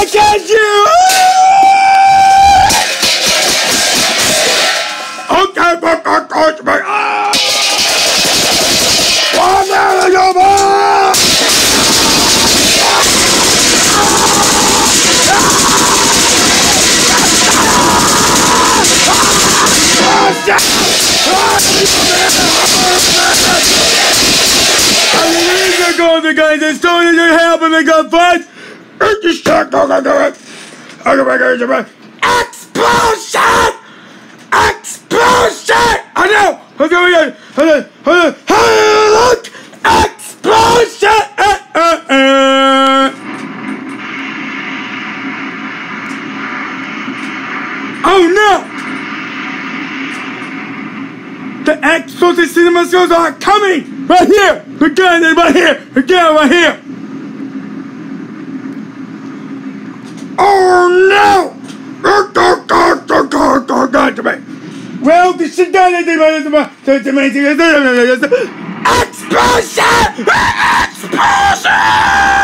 at you! Okay, but coach me. One there, you boy! The guys that started to help and they got fight. Explosion! Explosion! I know! Look! Explosion! Oh no! The explosive cinema shows are coming! Right here! Again, right here! Again, right here! Oh no! Well, this is done. Explosion! Explosion!